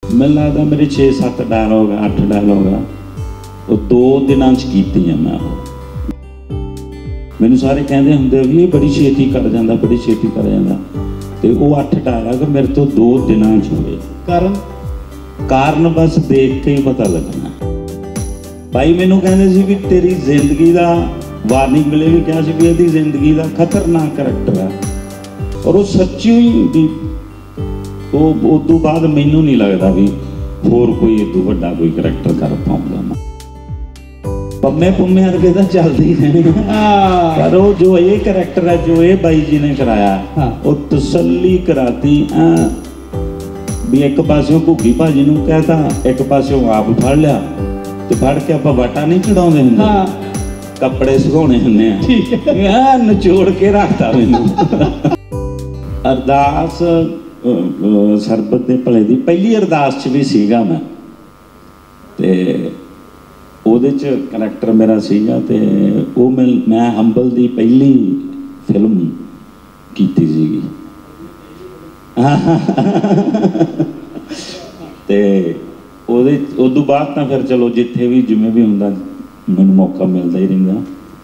मैं लगता मेरे 6-7 डायलॉग 8 डायलॉग वो 2 दिनों कीती है मैं मैनू सारे कहते होंगे भी ये बड़ी छेती कर जाता बड़ी छेती कर जाता तो वो 8 डायलॉग मेरे तो 2 दिनों हुए। कारण बस देख के ही पता लगना। भाई मैनू कहते सी भी तेरी जिंदगी का वार्निंग मिले भी क्या भी यदि जिंदगी का खतरनाक करैक्टर है और वो सच्ची ही भी वो उस तो बाद मैनू नहीं लगता भी होर कोई इदू वड्डा कोई करैक्टर कर पाऊंगा मैं। पम्मे पुम्मे वर्गे तो चलते ही रहने पर वो जो ये करैक्टर है जो ये बाई जी ने कराया वो तसल्ली कराती भी एक पासों घुग्गी भाजी नूं कहता एक पासों आप फड़ लिया तो फड़ के आप वाटा नहीं चढ़ाते होंगे कपड़े सुखाने होंगे नचोड़ के रखता मैनू। अरदास सरबत दे भले दी पहली अरदास च भी सीगा मैं ते ਉਹਦੇ ਚ ਕਰੈਕਟਰ मेरा सीगा ते ਉਹ मैं हंबल दी पहली फिल्म कीती सीगी ते ਉਹਦੇ उदों बाद तो फिर चलो जिथे भी जिमें भी हुंदा मैनूं मौका मिलता ही रहिंदा।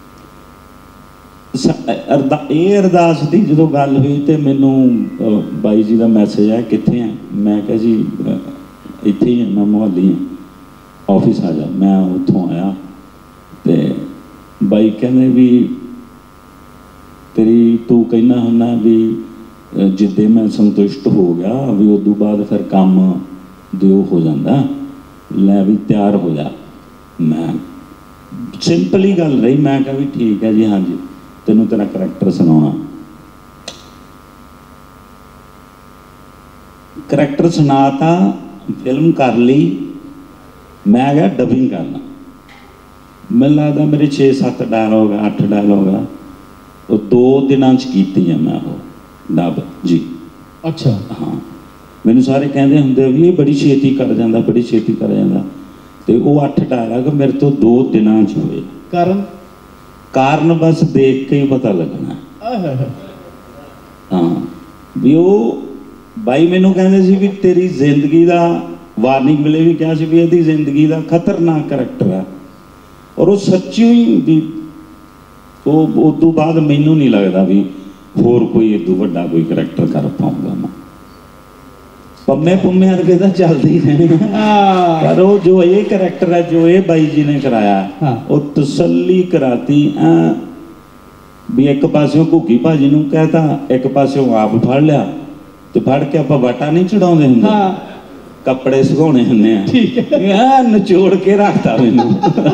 ये अरदास की जो गल हुई तो मैनू बाई जी का मैसेज है कित्थे है मैं कहा जी इत्थे ही मैं मोहाली हाँ ऑफिस आ जा मैं उत्थों आया तो बाई कहने भी तेरी तू कहना हुन्ना भी जिद्दे मैं संतुष्ट हो गया भी उदों बाद फिर काम दो हो जाता लै भी तैयार हो जा। मैं सिंपल ही गल रही मैं कहा भी ठीक है जी हाँ जी तेनों तेरा करैक्टर सुनाना करैक्टर सुनाता फिल्म कर ली मैं गया डबिंग करना मैनूं लगता मेरे 6-7 डायलॉग 8 डायलॉग वो 2 दिनों कीती है मैं वो डब जी। अच्छा हाँ मैनूं सारे कहते होंगे भी ये बड़ी छेती कर जाता बड़ी छेती कर जाता तो वो 8 डायलॉग मेरे तो 2 दिनों हुए। कारण बस देख के ही पता लगना। हाँ भी वो बाई मैनू कहते सी भी तेरी जिंदगी का वार्निंग मिले भी क्या भी यदि जिंदगी का खतरनाक करैक्टर है और वो सच्ची ही भी वो उस तो बाद मैनू नहीं लगता भी होर कोई इदू वड्डा कोई करैक्टर कर पाऊंगा मैं। पम्मे पुम्मे वर्गे तो चलते ही रहने पर वो जो ये करैक्टर है जो ये बाई जी ने कराया वो तसल्ली कराती भी एक पासों घुग्गी भाजी नूं कहता एक पासों आप फड़ लिया तो फड़ के आप वाटा नहीं चढ़ाते होंगे कपड़े सुखाने होंगे नचोड़ के रखता मैनू।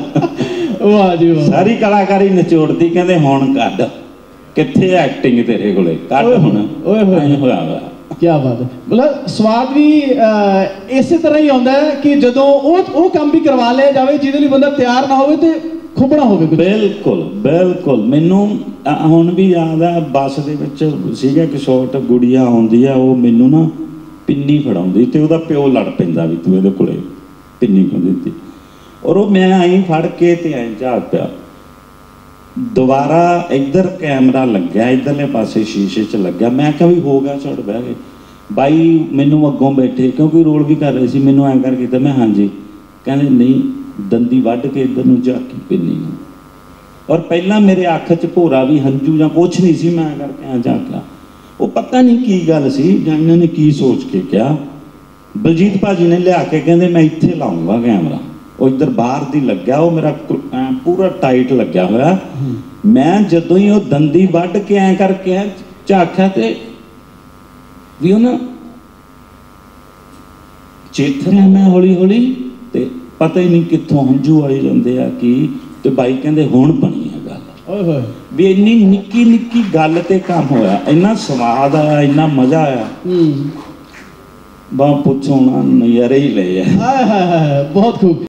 सारी कलाकारी नचोड़ती कहते हुण कढ कित्थे एक्टिंग तेरे कोले कढ हुण होया वा। क्या बात है मतलब स्वाद भी इस तरह ही आता है कि जो वो काम भी करवा लिया जाए जिहदे लई बंदा तैयार ना होवे ते खुबना होवे। बिल्कुल बिल्कुल मैनू हुण भी याद है बस दे विच सीगा कि शॉट गुड़िया आउंदी है वो मैनू ना पिन्नी फड़ाउंदी ते ओहदा प्यो लड़ पैंदा भी तू इहदे कोले पिन्नी क्यों दित्ती और वो मैं आई फड़ के ते आई झाक पिया दोबारा इधर कैमरा लग्या इधरले पासे शीशे च लग्या मैं कहा भी हो गया छड़ बह गए बाई मैनू अगों बैठे क्योंकि रोल भी कर रहे थे मैनू ऐ कर किया मैं हाँ जी कहने नहीं दंदी वढ़ के इधर नूं झाकी पिन्नी और पहला मेरे अख च भोरा भी हंजू जां कुछ नहीं सी मैं करके ऐ झाकिया वो पता नहीं की गल सी जां इन्होंने की सोच के क्या बलजीत भाजी ने लिया के कहते मैं इत्थे लाऊंगा कैमरा वो इधर बाहर दी लग्या वो मेरा पूरा टाइट लग्या होया मैं जदों ही वो दंदी वढ़ के ऐ करके झाकिया ते भी ना चेथरिया मैं हौली हौली ते पता ही नहीं कित्थों हंजू आई जाते आ कि ते बाई कहते हुण बनी है गल भी इन्नी निक्की निक्की गल ते काम होया इन्ना स्वाद आया इन्ना मजा आया बा पुछो ना नज़ारे ही ले बहुत खूब।